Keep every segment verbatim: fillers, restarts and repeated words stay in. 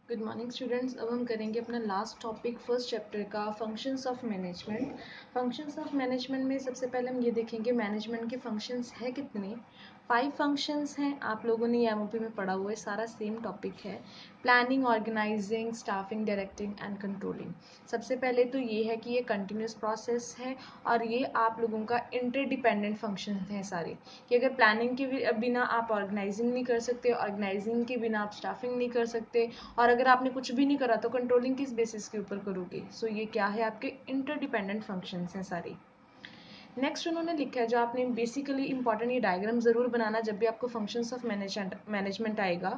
Good morning students. अब हम करेंगे अपना लास्ट टॉपिक फर्स्ट चैप्टर का functions of management. Functions of management में सबसे पहले हम ये देखेंगे मैनेजमेंट के फंक्शंस है कितने। फाइव फंक्शंस हैं, आप लोगों ने एमओपी में पढ़ा हुआ है, सारा सेम टॉपिक है। Planning, organising, staffing, directing and controlling. सबसे पहले तो ये है कि ये कंटिन्यूस प्रोसेस है और ये आप लोगों का इंटरडिपेंडेंट फंक्शन है सारे, कि अगर प्लानिंग के बिना आप ऑर्गेनाइजिंग नहीं कर सकते, ऑर्गेनाइजिंग के बिना आप स्टाफिंग नहीं कर सकते, और अगर आपने कुछ भी नहीं करा तो कंट्रोलिंग किस बेसिस के ऊपर करोगे। सो so, ये क्या है, आपके इंटरडिपेंडेंट फंक्शंस हैं सारे। नेक्स्ट उन्होंने लिखा है, जो आपने बेसिकली इंपॉर्टेंट ये डायग्राम जरूर बनाना जब भी आपको फंक्शंस ऑफ मैनेजमेंट मैनेजमेंट आएगा।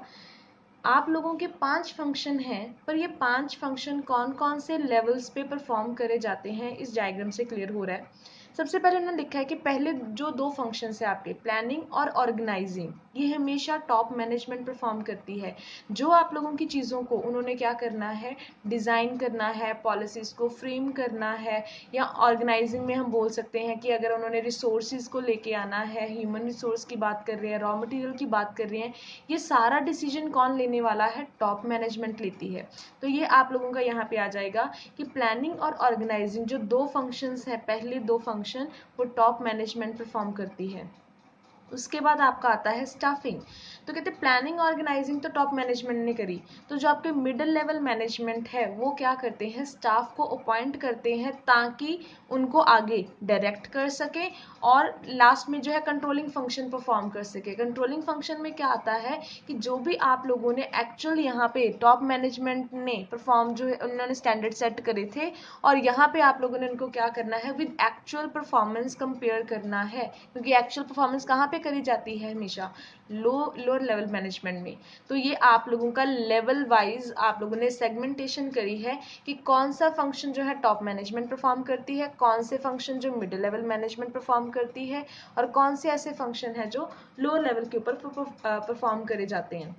आप लोगों के पांच फंक्शन हैं, पर ये पांच फंक्शन कौन कौन से लेवल्स पे परफॉर्म करे जाते हैं इस डायग्राम से क्लियर हो रहा है। सबसे पहले उन्होंने लिखा है कि पहले जो दो फंक्शंस है आपके प्लानिंग और ऑर्गेनाइजिंग, ये हमेशा टॉप मैनेजमेंट परफॉर्म करती है। जो आप लोगों की चीज़ों को उन्होंने क्या करना है, डिज़ाइन करना है, पॉलिसीज़ को फ्रेम करना है, या ऑर्गेनाइजिंग में हम बोल सकते हैं कि अगर उन्होंने रिसोर्सेज को लेके आना है, ह्यूमन रिसोर्स की बात कर रहे हैं, रॉ मटेरियल की बात कर रहे हैं, ये सारा डिसीजन कौन लेने वाला है, टॉप मैनेजमेंट लेती है। तो ये आप लोगों का यहाँ पे आ जाएगा कि प्लानिंग और ऑर्गेनाइजिंग जो दो फंक्शंस हैं, पहले दो फंक्शन वो टॉप मैनेजमेंट परफॉर्म करती है। उसके बाद आपका आता है स्टाफिंग। तो कहते हैं प्लानिंग ऑर्गेनाइजिंग तो टॉप मैनेजमेंट ने करी, तो जो आपके मिडिल लेवल मैनेजमेंट है वो क्या करते हैं, स्टाफ को अपॉइंट करते हैं ताकि उनको आगे डायरेक्ट कर सके और लास्ट में जो है कंट्रोलिंग फंक्शन परफॉर्म कर सके। कंट्रोलिंग फंक्शन में क्या आता है कि जो भी आप लोगों ने एक्चुअल यहाँ पे टॉप मैनेजमेंट ने परफॉर्म, जो है उन्होंने स्टैंडर्ड सेट करे थे और यहाँ पे आप लोगों ने उनको क्या करना है, विद एक्चुअल परफॉर्मेंस कंपेयर करना है, क्योंकि एक्चुअल परफॉर्मेंस कहाँ पे करी जाती है, हमेशा लो लोअर लेवल मैनेजमेंट में। तो ये आप लोगों का लेवल वाइज आप लोगों ने सेगमेंटेशन करी है कि कौन सा फंक्शन जो है टॉप मैनेजमेंट परफॉर्म करती है, कौन से फंक्शन जो मिडिल लेवल मैनेजमेंट परफॉर्म करती है, और कौन से ऐसे फंक्शन है जो लोअर लेवल के ऊपर परफॉर्म करे जाते हैं।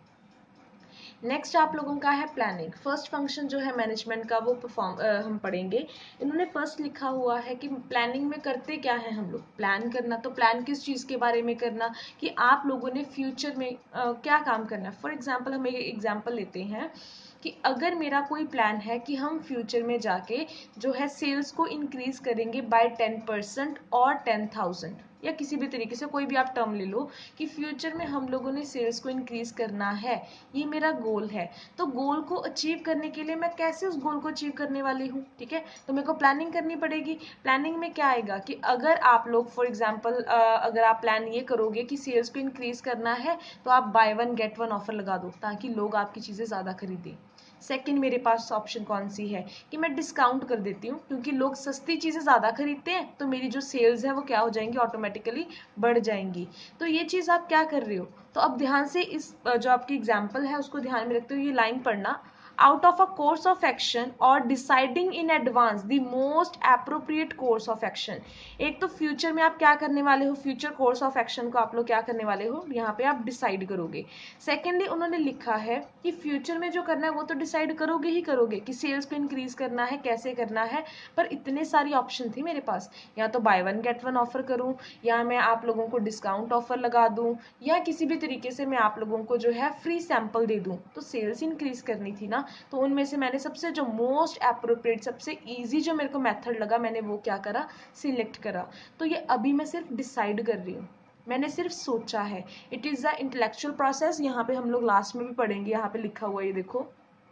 नेक्स्ट आप लोगों का है प्लानिंग। फर्स्ट फंक्शन जो है मैनेजमेंट का वो परफॉर्म हम पढ़ेंगे। इन्होंने फर्स्ट लिखा हुआ है कि प्लानिंग में करते क्या है हम लोग, प्लान करना। तो प्लान किस चीज़ के बारे में करना, कि आप लोगों ने फ्यूचर में uh, क्या काम करना है। फॉर एग्जाम्पल हम एक एग्जाम्पल लेते हैं कि अगर मेरा कोई प्लान है कि हम फ्यूचर में जाके जो है सेल्स को इंक्रीज करेंगे बाय टेन परसेंट और टेन थाउजेंड, या किसी भी तरीके से कोई भी आप टर्म ले लो कि फ्यूचर में हम लोगों ने सेल्स को इंक्रीज करना है, ये मेरा गोल है। तो गोल को अचीव करने के लिए मैं कैसे उस गोल को अचीव करने वाली हूँ, ठीक है, तो मेरे को प्लानिंग करनी पड़ेगी। प्लानिंग में क्या आएगा कि अगर आप लोग फॉर एग्जांपल अगर आप प्लान ये करोगे कि सेल्स को इंक्रीज करना है, तो आप buy one get one offer लगा दो ताकि लोग आपकी चीज़ें ज़्यादा खरीदें। सेकंड मेरे पास ऑप्शन कौन सी है कि मैं डिस्काउंट कर देती हूँ, क्योंकि लोग सस्ती चीज़ें ज़्यादा खरीदते हैं तो मेरी जो सेल्स है वो क्या हो जाएंगी, ऑटोमेटिकली बढ़ जाएंगी। तो ये चीज़ आप क्या कर रहे हो, तो अब ध्यान से इस जो आपकी एग्जाम्पल है उसको ध्यान में रखते हुए ये लाइन पढ़ना। Out of a course of action और deciding in advance the most appropriate course of action. एक तो फ्यूचर में आप क्या करने वाले हो, फ्यूचर कोर्स ऑफ एक्शन को आप लोग क्या करने वाले हो, यहाँ पे आप डिसाइड करोगे। सेकेंडली उन्होंने लिखा है कि फ्यूचर में जो करना है वो तो डिसाइड करोगे ही करोगे कि सेल्स को इंक्रीज करना है, कैसे करना है, पर इतने सारी ऑप्शन थी मेरे पास, या तो buy one get one offer करूं, या मैं आप लोगों को डिस्काउंट ऑफर लगा दूं, या किसी भी तरीके से मैं आप लोगों को जो है फ्री सैंपल दे दूं, तो सेल्स इंक्रीज करनी थी ना। तो उनमें से मैंने सबसे जो मोस्ट एप्रोप्रिएट, सबसे ईजी जो मेरे को मेथड लगा, मैंने वो क्या करा, सिलेक्ट करा। तो ये अभी मैं सिर्फ डिसाइड कर रही हूँ, मैंने सिर्फ सोचा है। It is the intellectual process. यहाँ पे हम लोग लास्ट में भी पढ़ेंगे, यहाँ पे लिखा हुआ है, ये देखो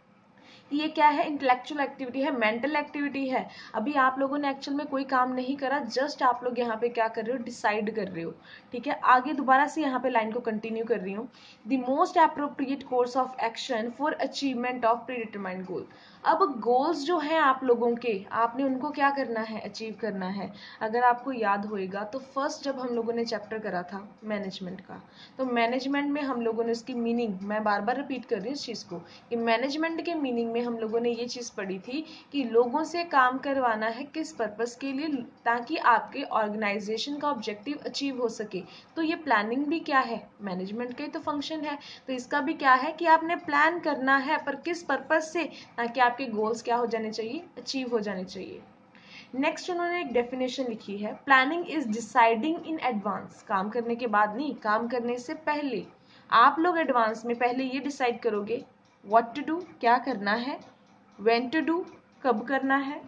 ये क्या है, इंटेलेक्चुअल एक्टिविटी है, मेंटल एक्टिविटी है। अभी आप लोगों ने एक्चुअल में कोई काम नहीं करा, जस्ट आप लोग यहाँ पे क्या कर रहे हो, डिसाइड कर रहे हो, ठीक है। आगे दोबारा से यहाँ पे लाइन को कंटिन्यू कर रही हूँ। The most appropriate course of action for achievement of predetermined goal. अब गोल्स जो हैं आप लोगों के, आपने उनको क्या करना है, अचीव करना है। अगर आपको याद होएगा तो फर्स्ट जब हम लोगों ने चैप्टर करा था मैनेजमेंट का, तो मैनेजमेंट में हम लोगों ने उसकी मीनिंग, मैं बार बार रिपीट कर रही हूँ इस चीज़ को, कि मैनेजमेंट के मीनिंग में हम लोगों ने ये चीज़ पढ़ी थी कि लोगों से काम करवाना है किस पर्पस के लिए, ताकि आपके ऑर्गेनाइजेशन का ऑब्जेक्टिव अचीव हो सके। तो ये प्लानिंग भी क्या है, मैनेजमेंट का ही तो फंक्शन है। तो इसका भी क्या है कि आपने प्लान करना है, पर किस पर्पज से, ताकि आपके गोल्स क्या हो जाने चाहिए, अचीव हो जाने चाहिए। नेक्स्ट उन्होंने एक डेफिनेशन लिखी है, planning is deciding in advance. काम करने के बाद नहीं, काम करने से पहले आप लोग एडवांस में पहले ये डिसाइड करोगे व्हाट टू डू क्या करना है, व्हेन टू डू कब करना है,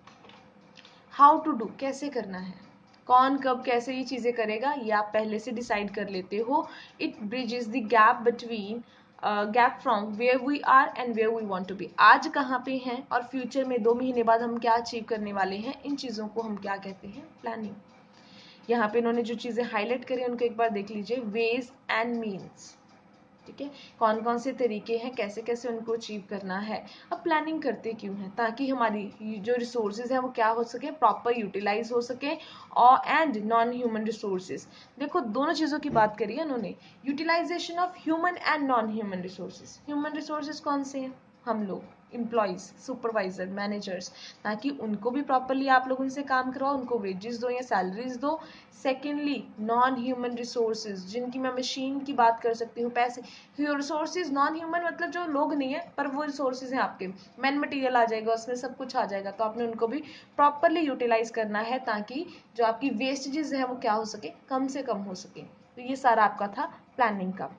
हाउ टू डू कैसे करना है, कौन कब कैसे ये चीज़ें करेगा ये आप पहले से डिसाइड कर लेते हो. It bridges the gap between gap from where we are and where we want to be. आज कहाँ पे हैं और फ्यूचर में दो महीने बाद हम क्या अचीव करने वाले हैं, इन चीज़ों को हम क्या कहते हैं, प्लानिंग. यहाँ पे इन्होंने जो चीज़ें हाईलाइट करी उनको एक बार देख लीजिए. वेज एंड मीन्स, ठीक है, कौन कौन से तरीके हैं, कैसे कैसे उनको अचीव करना है. अब प्लानिंग करते क्यों है, ताकि हमारी जो रिसोर्सेज है वो क्या हो सके, प्रॉपर यूटिलाइज हो सके. और एंड नॉन ह्यूमन रिसोर्सेज, देखो दोनों चीज़ों की बात करी है उन्होंने, utilisation of human and non human resources. Human resources कौन से हैं, हम लोग, एम्प्लॉयज, सुपरवाइजर, मैनेजर्स, ताकि उनको भी प्रॉपरली आप लोग उनसे काम करवाओ, उनको वेजेस दो या सैलरीज दो. सेकेंडली नॉन ह्यूमन रिसोर्सेज, जिनकी मैं मशीन की बात कर सकती हूँ, पैसे. रिसोर्सेज नॉन ह्यूमन मतलब जो लोग नहीं है पर वो रिसोर्सेज हैं आपके, मैन मटेरियल आ जाएगा उसमें, सब कुछ आ जाएगा, तो आपने उनको भी प्रॉपरली यूटिलाइज करना है ताकि जो आपकी वेस्टेजेस है वो क्या हो सके, कम से कम हो सके. तो ये सारा आपका था प्लानिंग का.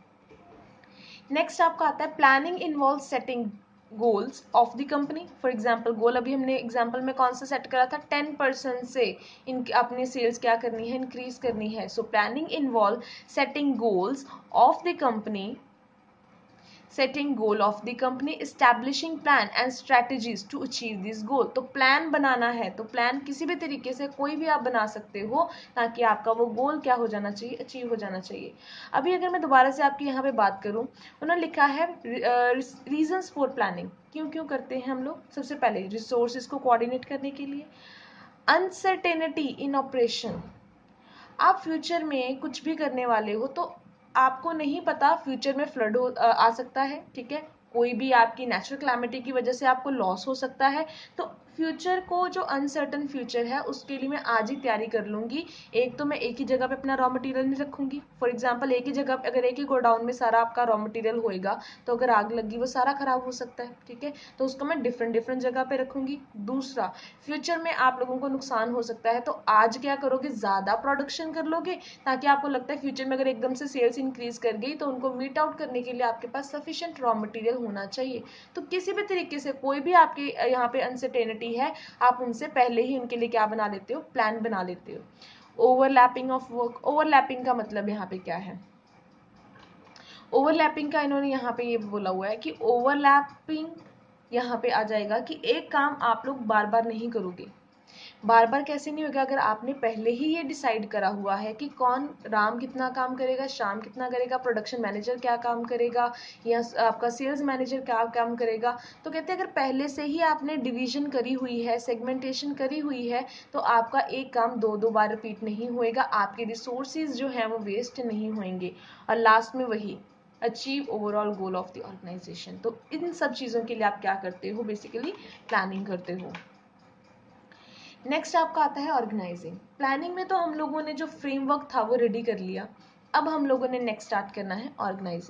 नेक्स्ट आपका आता है planning involve setting goals of the company. For example goal अभी हमने एग्जाम्पल में कौन सा सेट करा था, टेन परसेंट से इन अपनी सेल्स क्या करनी है, इंक्रीज करनी है. So planning involve setting goals of the company, setting goal of the company, establishing plan and strategies to achieve this goal. तो प्लान बनाना है, तो प्लान किसी भी तरीके से कोई भी आप बना सकते हो ताकि आपका वो गोल क्या हो जाना चाहिए, अचीव हो जाना चाहिए. अभी अगर मैं दोबारा से आपकी यहाँ पे बात करूँ, उन्होंने लिखा है रीजंस फॉर प्लानिंग, क्यों क्यों करते हैं हम लोग. सबसे पहले रिसोर्सेज को कोऑर्डिनेट करने के लिए, अनसर्टेनिटी इन ऑपरेशन. आप फ्यूचर में कुछ भी करने वाले हो तो आपको नहीं पता फ्यूचर में फ्लड हो आ सकता है, ठीक है, कोई भी आपकी नेचुरल क्लैमिटी की वजह से आपको लॉस हो सकता है. तो फ्यूचर को जो अनसर्टन फ्यूचर है उसके लिए मैं आज ही तैयारी कर लूँगी. एक तो मैं एक ही जगह पे अपना रॉ मटेरियल नहीं रखूँगी. फॉर एग्जांपल एक ही जगह पे अगर एक ही गोडाउन में सारा आपका रॉ मटेरियल होएगा तो अगर आग लगी वो सारा खराब हो सकता है, ठीक है, तो उसको मैं डिफरेंट डिफरेंट जगह पे रखूँगी. दूसरा, फ्यूचर में आप लोगों को नुकसान हो सकता है, तो आज क्या करोगे, ज़्यादा प्रोडक्शन कर लोगे ताकि आपको लगता है फ्यूचर में अगर एकदम से सेल्स इंक्रीज कर गई तो उनको मीट आउट करने के लिए आपके पास सफिशिएंट रॉ मटेरियल होना चाहिए. तो किसी भी तरीके से कोई भी आपके यहाँ पे अनसर्टेनिटी है, आप उनसे पहले ही उनके लिए क्या बना लेते हो, प्लान बना लेते हो. ओवरलैपिंग ऑफ वर्क, ओवरलैपिंग का मतलब यहाँ पे क्या है, ओवरलैपिंग का इन्होंने यहाँ पे ये बोला हुआ है कि ओवरलैपिंग यहाँ पे आ जाएगा कि एक काम आप लोग बार बार नहीं करोगे. बार बार कैसे नहीं होगा, अगर आपने पहले ही ये डिसाइड करा हुआ है कि कौन राम कितना काम करेगा, शाम कितना करेगा, प्रोडक्शन मैनेजर क्या काम करेगा या आपका सेल्स मैनेजर क्या काम करेगा, तो कहते हैं अगर पहले से ही आपने डिवीजन करी हुई है, सेगमेंटेशन करी हुई है, तो आपका एक काम दो दो बार रिपीट नहीं होएगा, आपके रिसोर्सेज जो हैं वो वेस्ट नहीं होंगे. और लास्ट में वही achieve overall goal of the organisation. तो इन सब चीज़ों के लिए आप क्या करते हो, बेसिकली प्लानिंग करते हो. नेक्स्ट आपका आता है ऑर्गेनाइजिंग. प्लानिंग में तो हम लोगों ने जो फ्रेमवर्क था वो रेडी कर लिया. अब हम लोगों ने नेक्स्ट स्टार्ट करना है ऑर्गेनाइजिंग.